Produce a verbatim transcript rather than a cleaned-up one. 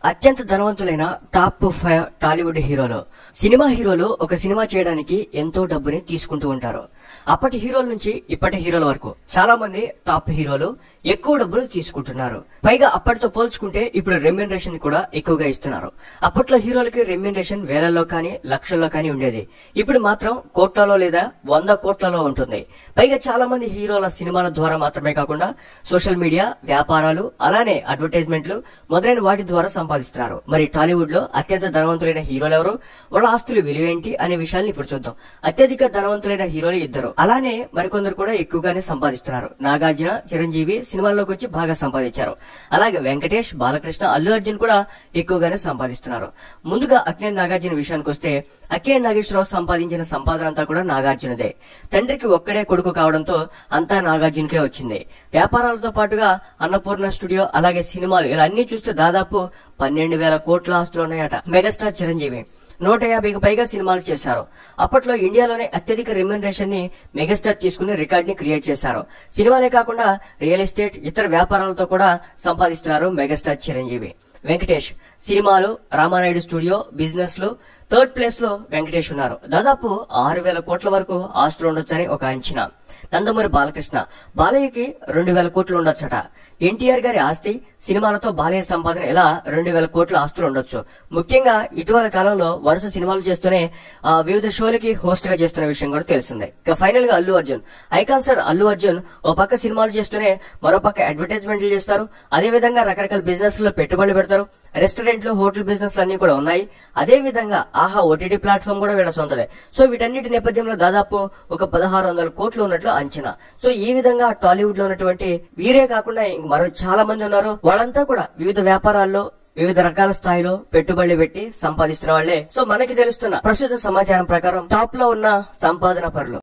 అత్యంత ధనవంతులైన top five Tollywood హీరోలు. Cinema హీరోలు ఒక సినిమా చేయడానికి ఎంతో డబ్బుని తీసుకుంటూ ఉంటారు. అప్పటి హీరోల నుంచి ఇప్పటి హీరోల వరకు చాలా మంది టాప్ హీరోలు ఎక్కువ డబ్బులు తీసుకుంటున్నారు. పైగా అప్పటితో పోల్చుకుంటే ఇప్పుడు రెమ్యూనరేషన్ కూడా ఎక్కువగా ఇస్తున్నారు. అప్పట్లో హీరోలకి రెమ్యూనరేషన్ వేలల్లో కానీ లక్షల్లో కానీ ఉండేది. ఇప్పుడు మాత్రం కోట్లలో లేదా వంద కోట్లలో ఉంటుంది. పైగా చాలా మంది హీరోల సినిమాల ద్వారా మాత్రమే కాకుండా సోషల్ మీడియా, వ్యాపారాలు, అలానే అడ్వర్టైజ్మెంట్లు మొదలైన వాటి ద్వారా సంపాదిస్తున్నారు. మరి టాలీవుడ్ లో అత్యంత ధనవంతులైన హీరోలు ఎవరు, వాళ్ళ ఆస్తులు విలువేంటి అనే విషయాన్ని ఇప్పుడు చూద్దాం. అత్యధిక ధనవంతులైన హీరోలు ఇద్దరు, అలానే మరికొందరు కూడా ఎక్కువగానే సంపాదిస్తున్నారు. నాగార్జున, చిరంజీవి సినిమాల్లోకి వచ్చి బాగా సంపాదించారు. అలాగే వెంకటేష్, బాలకృష్ణ, అల్లు అర్జున్ కూడా ఎక్కువగానే సంపాదిస్తున్నారు. ముందుగా అక్కినేని నాగార్జున విషయానికి వస్తే అక్కినేని నాగేశ్వరరావు సంపాదించిన సంపాదన అంతా కూడా నాగార్జునదే. తండ్రికి ఒక్కడే కొడుకు కావడంతో అంతా నాగార్జునకే వచ్చింది. వ్యాపారాలతో పాటుగా అన్నపూర్ణ స్టూడియో, అలాగే సినిమాలు ఇలా అన్ని చూస్తే దాదాపు పన్నెండు వేల కోట్ల ఆస్తులు ఉన్నాయట. మెగాస్టార్ చిరంజీవి నూట యాభైకి పైగా సినిమాలు చేశారు. అప్పట్లో ఇండియాలోనే అత్యధిక రెమ్యూనరేషన్ ని మెగాస్టార్ తీసుకుని రికార్డ్ ని క్రియేట్ చేశారు. సినిమాలే కాకుండా రియల్ ఎస్టేట్, ఇతర వ్యాపారాలతో కూడా సంపాదిస్తున్నారు మెగాస్టార్ చిరంజీవి. వెంకటేష్ సినిమాలు, రామానాయుడు స్టూడియో, బిజినెస్ లో థర్డ్ ప్లేస్ లో వెంకటేష్ ఉన్నారు. దాదాపు ఆరు వేల కోట్ల వరకు ఆస్తులు ఉండొచ్చని ఒక అంచనా. నందమూరి బాలకృష్ణ, బాలయ్యకి రెండు వేల కోట్లు ఉండొచ్చట. ఎన్టీఆర్ గారి ఆస్తి, సినిమాలతో బాలయ్య సంపాదన ఇలా రెండు వేల కోట్ల ఆస్తులు ఉండొచ్చు. ముఖ్యంగా ఇటీవల కాలంలో వరుస సినిమాలు చేస్తూనే వివిధ షోలకి హోస్ట్ గా చేస్తున్న విషయం కూడా తెలిసిందే. ఇక ఫైనల్ గా అల్లు అర్జున్, ఐకాన్ స్టార్ అల్లు అర్జున్ ఓ పక్క సినిమాలు చేస్తూనే మరో పక్క అడ్వర్టైజ్మెంట్లు చేస్తారు. అదే విధంగా రకరకాల బిజినెస్ లో పెట్టుబడులు పెడతారు. రెస్టారెంట్లు, హోటల్ బిజినెస్ అన్ని కూడా ఉన్నాయి. అదే విధంగా ఆహా ఓటీటీ ప్లాట్ఫామ్ కూడా వీళ్ళ సొంతదే. సో వీటన్నిటి నేపథ్యంలో దాదాపు ఒక పదహారు వందల కోట్లు ఉన్నట్లు అంచనా. సో ఈ విధంగా టాలీవుడ్ లో ఉన్నటువంటి వీరే కాకుండా మరో చాలా మంది ఉన్నారు. వాళ్ళంతా కూడా వివిధ వ్యాపారాల్లో వివిధ రకాల స్థాయిలో పెట్టుబడులు పెట్టి సంపాదిస్తున్న వాళ్లే. సో మనకి తెలుస్తున్న ప్రస్తుత సమాచారం ప్రకారం టాప్ లో ఉన్న సంపాదన పరులు